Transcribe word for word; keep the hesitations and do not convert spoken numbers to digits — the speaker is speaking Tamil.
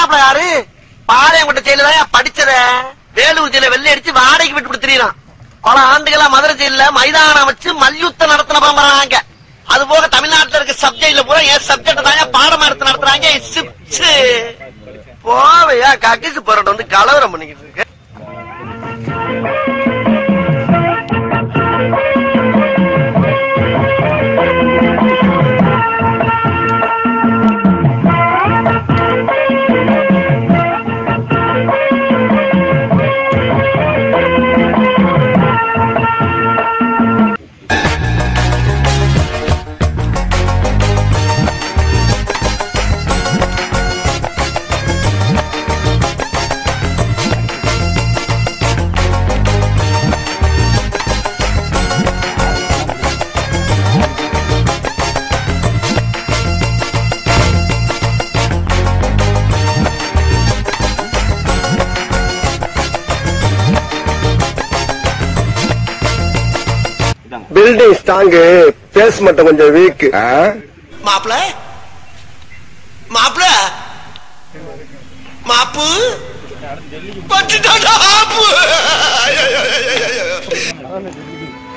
மாப்பிள்ள யாரு? பாளையங்கோட்டை ஜெயில படிச்சத வேலூர் ஜெயில வெள்ளை அடிச்சு வாடகைக்கு விட்டு கொடுத்துறான். பல ஆண்டுகளா மதுரை ஜெயில மைதானம் வச்சு மல்யுத்தம் நடத்தின பரம்பராங்க. அது போக தமிழ்நாட்டுல இருக்க சப்ஜெக்ட்ல பூரா என் சப்ஜெக்ட் தான் பாடம் எடுத்து நடத்துறாங்க. போவையா கக்கிசு போராட்டம் வந்து கலவரம் பண்ணிக்கிட்டு இருக்கு. பில்டிங் ஸ்ட்ராங், பேஸ் மட்டும் கொஞ்சம் வீக். மாப்பிள மாப்பிள மாப்பு பட்டுட்டாடா ஆப்பு.